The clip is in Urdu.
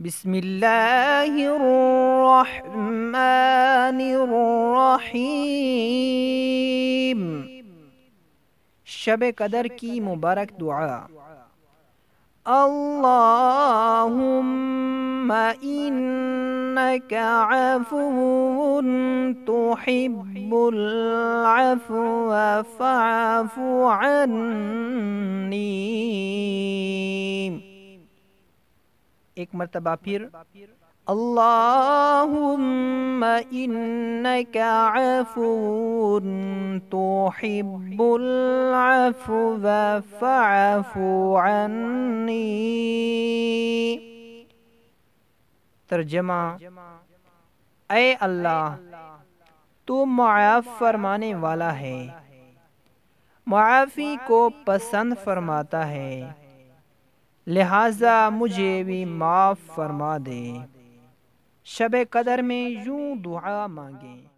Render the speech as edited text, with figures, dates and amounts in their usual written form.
بسم اللہ الرحمن الرحیم۔ شب قدر کی مبارک دعا۔ اللہم انک عفو تحب العفو فاعف عنی۔ ایک مرتبہ پھر، اللہم انک عفو تحب العفو فاعف عنی۔ ترجمہ: اے اللہ، تو معاف فرمانے والا ہے، معافی کو پسند فرماتا ہے، لہٰذا مجھے بھی معاف فرما دے۔ شب قدر میں یوں دعا مانگیں: